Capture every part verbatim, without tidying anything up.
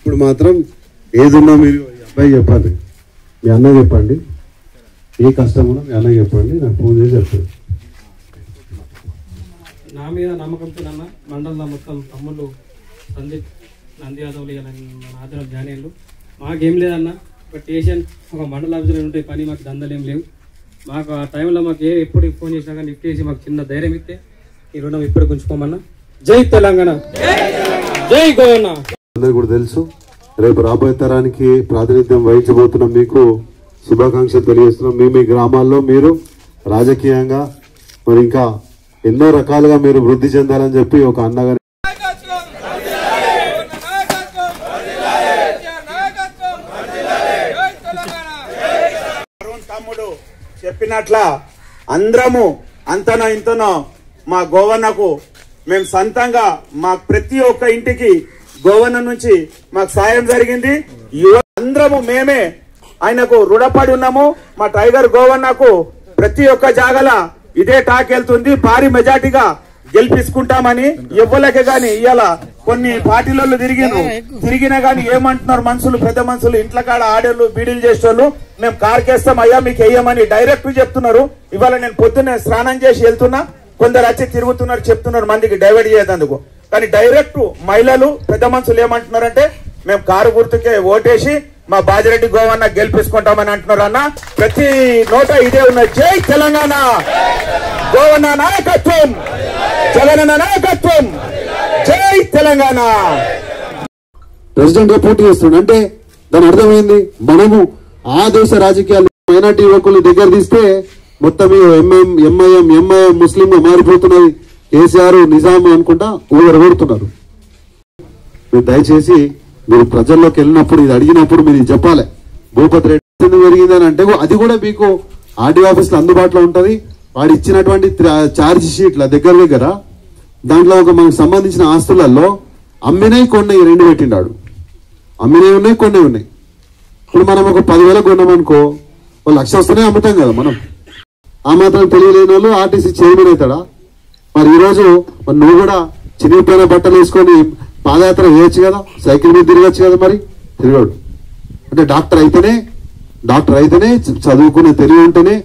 ఇప్పుడు మాత్రం ఏదున్నా మీరు అబ్బాయి చెప్పండి, మీ అన్న చెప్పండి, ఏ కష్టం ఉన్నా మీ అన్న చెప్పండి, నాకు ఫోన్ చేసి చెప్పండి. నా మీద నమ్మకంతో నన్న మండలంలో మొత్తం తమ్ముళ్ళు సందీప్ నంది యాదవ్లు మన ఆధ్వర్యం జాయిన్. మాకేం లేదన్న, ఒక స్టేషన్ ఒక మండల ఆఫీసులో ఉంటే పని మాకు దందలు ఏం లేవు. మాకు ఆ టైంలో మాకు ఏ ఎప్పుడు ఫోన్ చేసినా కానీ లిఫ్ట్ చేసి మాకు చిన్న ధైర్యం ఇస్తే ఈ రుణం ఇప్పుడు ఉంచుకోమన్నా. జై తెలంగాణ, జై గోవన్న. అందరికీ కూడా తెలుసు, రేపు రాబోయే తరానికి ప్రాతినిధ్యం వహించబోతున్నాం. మీకు శుభాకాంక్షలు తెలియజేస్తున్నాం. మీ మీ గ్రామాల్లో మీరు రాజకీయంగా మరి ఇంకా ఎన్నో రకాలుగా మీరు వృద్ధి చెందాలని చెప్పి ఒక అన్నగారి తమ్ముడు చెప్పినట్ల అందరము అంతనో ఇంతనో మా గోవన్నకు మేము సొంతంగా మా ప్రతి ఒక్క ఇంటికి గోవన్న నుంచి మాకు సాయం జరిగింది. అందరము మేమే ఆయనకు రుణపడి ఉన్నాము. మా టైగర్ గోవన్నకు ప్రతి ఒక్క జాగల ఇదే టాక్ వెళ్తుంది, భారీ మెజార్టీగా గెలిపించుకుంటామని. ఇవ్వలేక గాని ఇవాళ కొన్ని పార్టీలలో తిరిగిన తిరిగినా గానీ ఏమంటున్నారు మనుషులు, పెద్ద మనుషులు, ఇంట్ల కాడ ఆడేళ్ళు బీడీలు చేసేవాళ్ళు, మేము కార్కేస్తాం అయ్యా మీకు వెయ్యమని డైరెక్ట్ చెప్తున్నారు. ఇవాళ నేను పొద్దున్నే స్నానం చేసి వెళ్తున్నా, కొందరు వచ్చి తిరుగుతున్నారు, చెప్తున్నారు మందికి డైవర్ట్ చేయదందుకు. కానీ డైరెక్ట్ మహిళలు పెద్ద మనుషులు ఏమంటున్నారంటే మేము కారు గుర్తుకే ఓటేసి మా బాజిరెడ్డి గోవన్న గెలిపించుకుంటామని అంటున్నారు. అన్న ప్రతి నోట ఇదే ఉన్నది. జై తెలంగాణ, గోవన్న నాయకత్వం, జగనన్న నాయకత్వం, జై తెలంగాణ. ప్రెసిడెంట్ గా పోటీ చేస్తున్నాడు అంటే దాని అర్థమైంది, మనము ఆ దేశ రాజకీయాలు మైనార్టీ యువకులు దగ్గర తీస్తే మొత్తం ఎంఎం ఎంఐఎం ఎంఐఎం ముస్లిం మారిపోతున్నది. కేసీఆర్ నిజాం అనుకుంటా ఊరు కొడుతున్నారు. మీరు దయచేసి మీరు ప్రజల్లోకి వెళ్ళినప్పుడు ఇది అడిగినప్పుడు మీరు చెప్పాలి. భూపతి రెడ్డి పెరిగిందని అంటే అది కూడా మీకు ఆర్డీ ఆఫీస్ లో అందుబాటులో ఉంటది. వాడు ఇచ్చినటువంటి ఛార్జ్ షీట్ల దగ్గర దగ్గర దాంట్లో ఒక మనకు సంబంధించిన ఆస్తులలో అమ్మినవి కొన్ని రెండు పెట్టిండాడు. అమ్మినవి ఉన్నాయి, కొన్ని ఉన్నాయి. ఇప్పుడు మనం ఒక పదివేల కొన్నామనుకో, ఒక లక్ష వస్తేనే అమ్ముతాం కదా మనం. ఆ మాత్రం తెలియలేని వాళ్ళు ఆర్టీసీ చైర్మన్ అవుతాడా? మరి ఈరోజు మరి నువ్వు కూడా చినిగిపోయిన బట్టలు వేసుకొని పాదయాత్ర చేయొచ్చు కదా, సైకిల్ మీద తిరగచ్చు కదా. మరి తిరగడు అంటే డాక్టర్ అయితేనే డాక్టర్ అయితేనే చదువుకునే తెలివి ఉంటేనే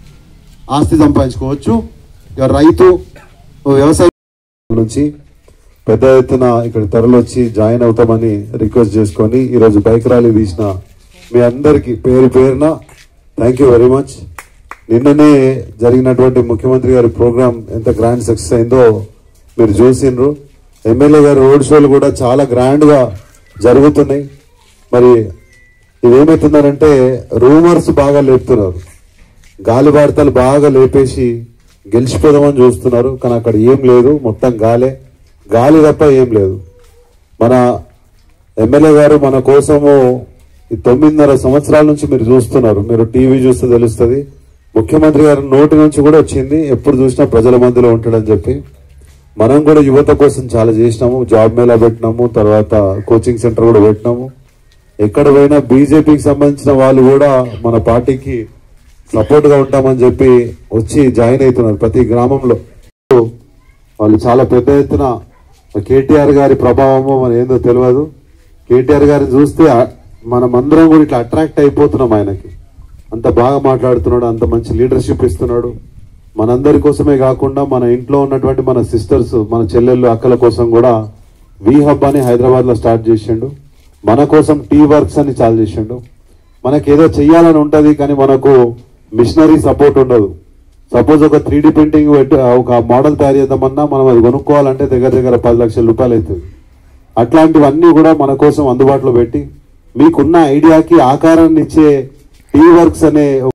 ఆస్తి సంపాదించుకోవచ్చు. ఇక రైతు వ్యవసాయం నుంచి పెద్ద ఎత్తున ఇక్కడ తరలొచ్చి జాయిన్ అవుతామని రిక్వెస్ట్ చేసుకొని ఈరోజు బైక్ ర్యాలీ తీసిన మీ అందరికి పేరు పేరున థ్యాంక్ యూ వెరీ మచ్. నిన్ననే జరిగినటువంటి ముఖ్యమంత్రి గారి ప్రోగ్రాం ఎంత గ్రాండ్ సక్సెస్ అయిందో మీరు చూసిండ్రు. ఎమ్మెల్యే గారి రోడ్ షోలు కూడా చాలా గ్రాండ్ గా జరుగుతున్నాయి. మరి ఇదేమవుతున్నారంటే రూమర్స్ బాగా లేపుతున్నారు, గాలి వార్తలు బాగా లేపేసి గెలిచిపోదామని చూస్తున్నారు. కానీ అక్కడ ఏం లేదు, మొత్తం గాలే, గాలి తప్ప ఏం లేదు. మన ఎమ్మెల్యే గారు మన కోసము ఈ తొమ్మిదిన్నర సంవత్సరాల నుంచి మీరు చూస్తున్నారు, మీరు టీవీ చూస్తే తెలుస్తుంది. ముఖ్యమంత్రి గారి నోటి నుంచి కూడా వచ్చింది ఎప్పుడు చూసినా ప్రజల మధ్యలో ఉంటాడని చెప్పి. మనం కూడా యువత కోసం చాలా చేసినాము, జాబ్ మేళా పెట్టినాము, తర్వాత కోచింగ్ సెంటర్ కూడా పెట్టినాము. ఎక్కడ పోయినా బీజేపీకి సంబంధించిన వాళ్ళు కూడా మన పార్టీకి సపోర్ట్ గా ఉంటామని చెప్పి వచ్చి జాయిన్ అవుతున్నారు ప్రతి గ్రామంలో. వాళ్ళు చాలా పెద్ద ఎత్తున కేటీఆర్ గారి ప్రభావమో మన ఏందో తెలియదు. కేటీఆర్ గారిని చూస్తే మనం అందరం కూడా ఇట్లా అట్రాక్ట్ అయిపోతున్నాం ఆయనకి. అంత బాగా మాట్లాడుతున్నాడు, అంత మంచి లీడర్షిప్ ఇస్తున్నాడు. మనందరి కోసమే కాకుండా మన ఇంట్లో ఉన్నటువంటి మన సిస్టర్స్, మన చెల్లెళ్ళు, అక్కల కోసం కూడా వి హబ్ అని హైదరాబాద్ లో స్టార్ట్ చేసిండు. మన కోసం టీ వర్క్స్ అని చాలు చేసిండు. మనకి ఏదో చెయ్యాలని ఉంటది కానీ మనకు మిషనరీ సపోర్ట్ ఉండదు. సపోజ్ ఒక త్రీ డి ప్రింటింగ్ ఒక మోడల్ తయారు చేద్దామన్నా మనం అది కొనుక్కోవాలంటే దగ్గర దగ్గర పది లక్షల రూపాయలు అవుతుంది. అట్లాంటివన్నీ కూడా మన కోసం అందుబాటులో పెట్టి మీకున్న ఐడియాకి ఆకారాన్ని ఇచ్చే టీ వర్క్స్ అనే